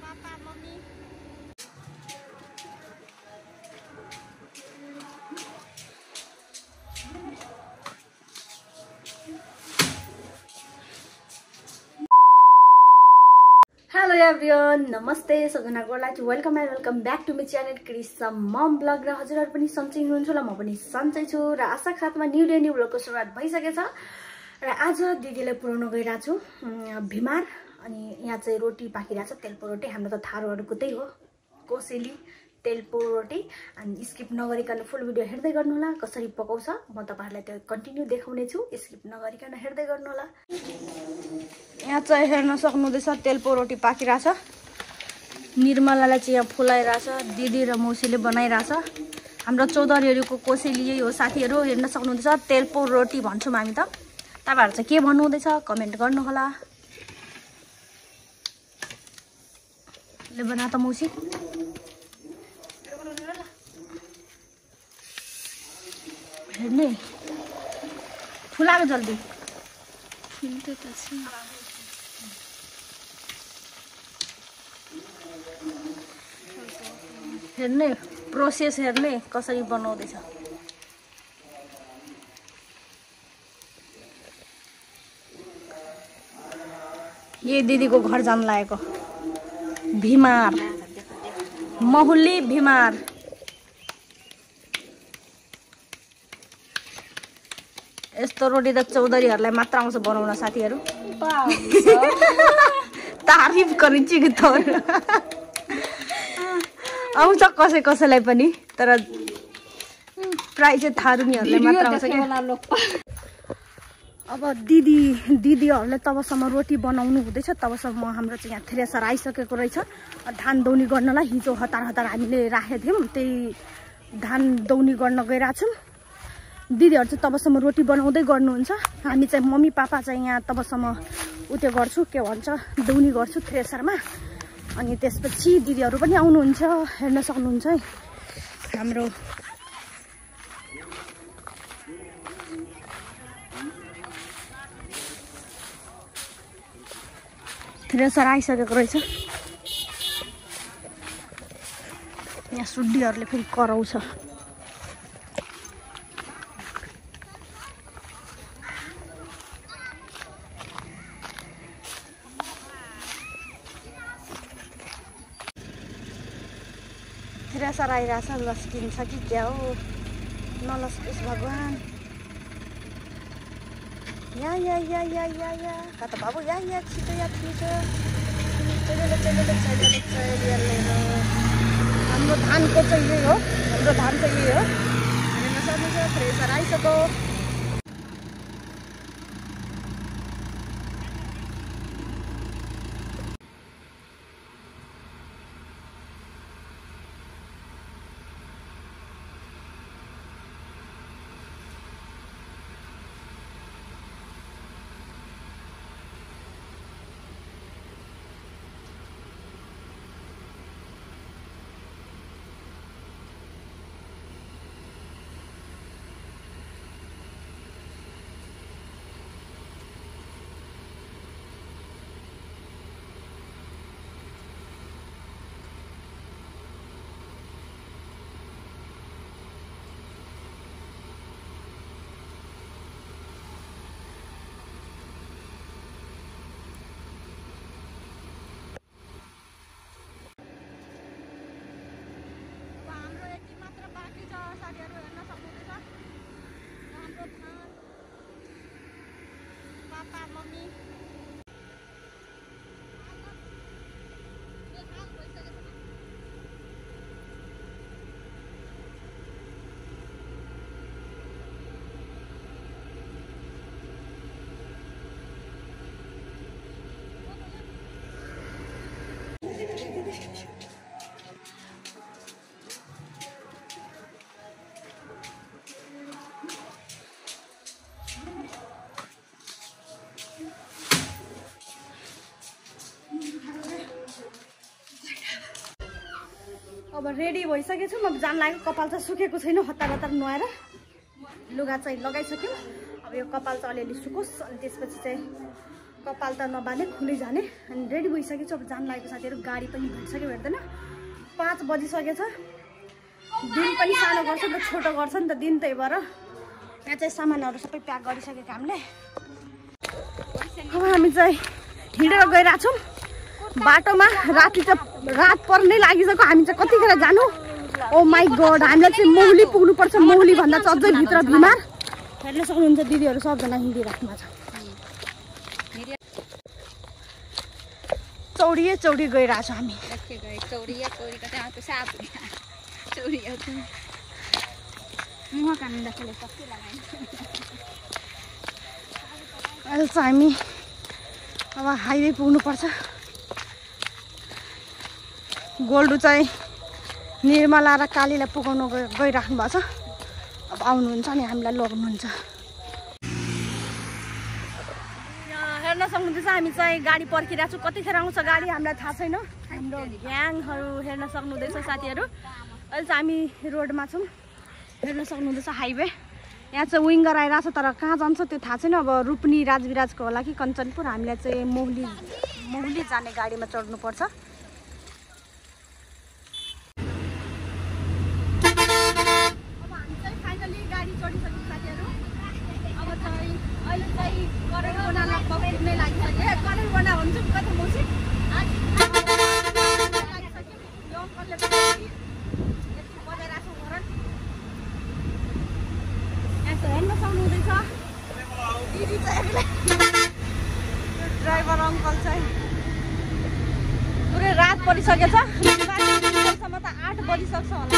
papa mummy hello everyone नमस्ते सबैजनाको लागि welcome and welcome back to my channel Krisa mom vlog र हजुरहरु पनि सन्चै हुनुहुन्छ होला म पनि सन्चै छु र आशा साथमा न्यू डे न्यू ब्लगको सुरुवात भइसकेछ र आज दिदीलाई पुर्याउन गइरा छु भिमार अनि यहाँ चाहिँ रोटी पाकिरहेछ तेलपो रोटी हाम्रो त थारूहरुको त्यही हो कोसेली तेलपो रोटी अनि स्किप नगरिकन फुल भिडियो हेर्दै गर्नु होला कसरी पकाउँछ म तपाईहरुलाई त्यो कन्टिन्यू देखाउने छु स्किप नगरिकन हेर्दै गर्नु होला यहाँ चाहिँ हेर्न सक्नुहुँदैछ तेलपो रोटी पाकिरहेछ निर्मलालाई चाहिँ यहाँ फुलाइरहेछ दिदी र मौसीले बनाइरहेछ हाम्रो चौधरीहरुको कोसेली यही हो साथीहरु हेर्न सक्नुहुँदैछ तेलपो रोटी भन्छौं हामी त तपाईहरु चाहिँ के भन्नु हुँदैछ कमेन्ट गर्नु होला ले बना त मौसी हेर्ने फुलाको जल्दी खिल्दै त छ हेर्ने प्रोसेस हेर्ने कसरी बनाउँदैछ ये दिदीको घर जान लागेको भिमार महुल्ली भिमार यस्तो रोटी त चौधरीहरुलाई मात्र आउँछ बनाउन साथीहरु तारिफ गरिन्छ कि थोर आउँछ कसै कसैलाई पनि तर प्राय चाहिँ थारुनीहरुलाई मात्र आउँछ के अब दिदीहरुले तबसम्म रोटी बनाउनु हुँदैछ तबसम्म हाम्रो चाहिँ यहाँ थ्रेसर आइसकेको रहेछ धान दौनी गर्नलाई हिजो हतार हतार हामीले राखेको थियौं त्यही धान दौनी गर्न गइरा छौं दिदीहरु चाहिँ तबसम्म रोटी बनाउँदै गर्नुहुन्छ हामी चाहिँ मम्मी पापा चाहिँ यहाँ तबसम्म उते गर्छु के भन्छ दौनी गर्छु थ्रेसरमा अनि त्यसपछि दिदीहरु पनि आउनुहुन्छ हेर्न सक्नुहुन्छ है हाम्रो थ्रेसर आइसकेको रहेछ यहाँ सुड्डीहरुले फेरि कराउँछ थ्रेसर आइरहेछ लस्किन्छ कि क्या हो नलस्कियोस् भगवान या कता बाबु या छिटो हाम्रो धानको चाहिँ यही हो हाम्रो धान चाहिँ यही हो हेर्न सक्नुहुन्छ थ्रेसर आइसक्यो पापा मम्मी अब रेडी भइसकेछु म जान लाग्यो कपाल चाहिँ सुकेको छैन हतार हतार नुहाएर लुगा चाहिँ लगाइसक्यौ अब यो कपाल चाहिँ अलिअलि सुकोस् अनि त्यसपछि चाहिँ कपाल त नबाले खुलै जाने अनि रेडी भइसकेको छु अब जान लागेको साथीहरु गाडी पनि भेट्सक्यो भेट्दैन 5 बजिसकेछ दिन पनि सानो गर्छ नि त छोटो गर्छ नि त दिन त्यही भएर यहाँ चाहिँ सामानहरु सबै प्याक गरिसकेको हामीले अब हामी चाहिँ हिँडेर गइरा छौं बाटोमा राति त रात पर्नै लागिसक्यो हामी चाहिँ कतिखेर जानु ओ माइ गॉड हामीलाई चाहिँ मौली पुग्नु पर्छ मौली भन्दा चाहिँ अझै भित्र बिमार हेर्न सक्नुहुन्छ दिदीहरु सबजना हिँडिराख्नुमा छ चौडी गइरा छौं हामी चौडी कतै आएको साप चौडी आएको मुह कान्दा खेले सक्ति लगाइन अहिले चाहिँ हामी अब हाइवे पुग्नु पर्छ गोल्डु चाहिँ निर्मला र कालीलाई पुगाउन गइराख्नु भएको छ अब आउनुहुन्छ नि हामीलाई लग्नुहुन्छ हेर्न सक्नुहुन्छ हामी चाहिँ गाडी पर्खिरहेको छु कतिखेर आउँछ गाडी हामीलाई थाहा छैन हाम्रो ग्याङहरू हेर्न सक्नुहुँदैछ साथीहरू अहिले चाहिँ हामी रोडमा छौँ हेर्न सक्नुहुँदैछ हाइवे यहाँ चाहिँ विङ्गर आइरहेको छ तर कहाँ जान्छ त्यो थाहा छैन अब रूपनी राजविराजको होला कि कञ्चनपुर हामीलाई चाहिँ मौली जाने गाडीमा चढ्नुपर्छ ड्राइभर अंकल चाहिँ पुरै रात परिसकेछ सम्म त 8 बजिसक्छ होला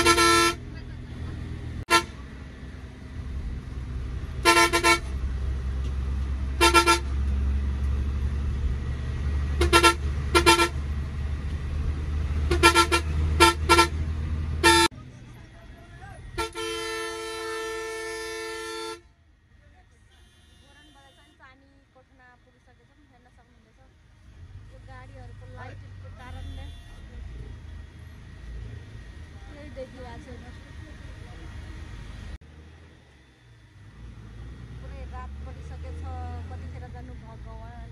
पुरै रात परिसकेछ कतिखेर जानु भगवान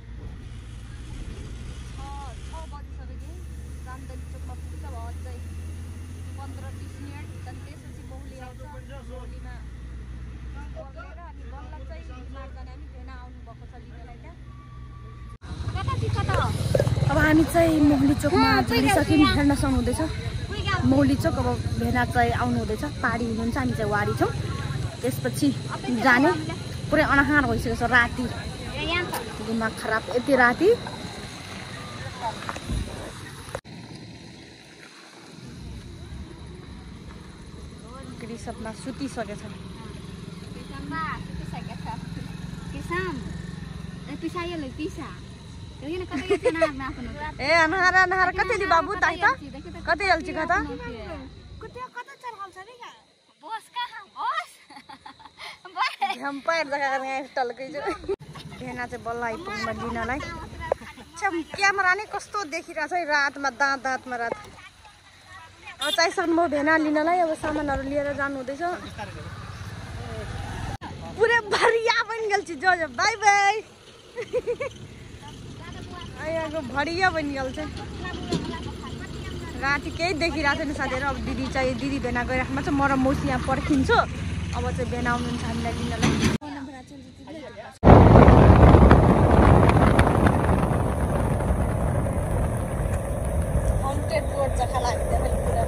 6 बजिसक्यो कि रामदली चोकमा पुग्छ अब अझै 15-20 मिनट त्यहाँदेखि त्यसपछि मौली आउँछ मौलीमा बोलेर अनि बल्ल चाहिँ बिमार जाने हामी भेना आउनुभएको छ लिनलाई त्यहाँ अब हामी चाहिँ मौली चोकमा झरिसक्यौँ हेर्न सक्नुहुँदैछ मौली चोक अब भेना चाहिँ आउनु हुँदैछ पारी हुनुहुन्छ हामी चाहिँ वारी छौँ त्यसपछि जाने पुरै अनाहार भइसकेको छ राति दिमाग खराब यति राति सबमा सुतिसकेछ ए अनाहार कति दि बाबु ताई त कति हल्ची कता हम पैर जग्गा गर्ने टल्कै छु भेना चाहिँ बल्ल आइपुग्नु लिनलाई क्यामेरा नै कस्तो देखिरहेछ है रातमा दाँतमा रात अब चाहिसक्नुभयो भेना लिनलाई अब सामानहरू लिएर जानु हुँदैछ पुरै भरिया पनि गल्छ जो बाई बाई आइयाको भरिया पनि गल्छ राति केही देखिरहेको छैन साथीहरू अब दिदी भेना गइराख्नुमा चाहिँ म र मौसी यहाँ पर्खिन्छु अब चाहिँ भेना आउनुहुन्छ हामीलाई लिनलाई हन्टेड रोड जग्गा लाग्दैन पुरा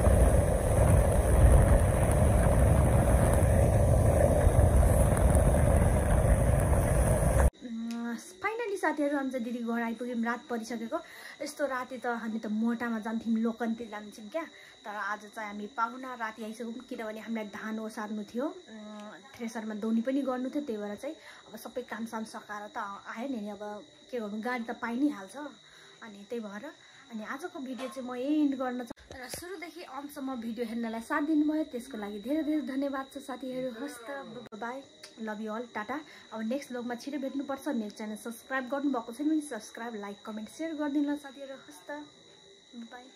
फाइनली साथीहरू हामी चाहिँ दिदी घर आइपुग्यौँ रात परिसकेको यस्तो राति त हामी त मोटामा जान्थ्यौँ लोकन्तिर जान्थ्यौँ क्या तर आज चाहिँ हामी पाहुना राति आइसक्यौँ किनभने हामीलाई धान ओसार्नु थियो थ्रेसरमा दौनी पनि गर्नु थियो त्यही भएर चाहिँ अब सबै कामसाम सकाएर त आयो नि अब के गर्नु गाडी त पाइ नै हाल्छ अनि त्यही भएर अनि आजको भिडियो चाहिँ म यही इन्ड गर्न र सुरुदेखि अन्तसम्म भिडियो हेर्नलाई साथ दिनुभयो त्यसको लागि धेरै धेरै धन्यवाद छ साथीहरू हस्त bye love you all tata अब नेक्स्ट ब्लगमा छिटो भेट्नुपर्छ नेक्स्ट च्यानल सब्सक्राइब गर्नुभएको छैन भने सब्सक्राइब लाइक कमेन्ट सेयर गरिदिनु ल साथीहरू हस्त बाई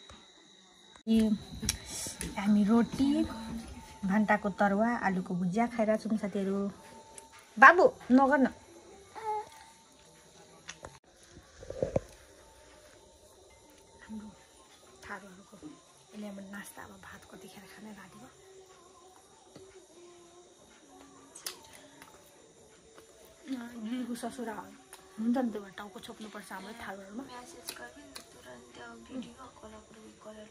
हामी रोटी भान्टाको तरुवा आलुको भुजिया खाइरहेको छौँ साथीहरू बाबु नगर्न थारूहरूको यसले अब नास्ता अब भात कतिखेर खाने रातिमा दिदीको ससुरा हुन्छ नि त्यो टाउको छोप्नुपर्छ हाम्रो थारूहरूमा म्यासेज गर्ने तुरन्त भिडियो कलर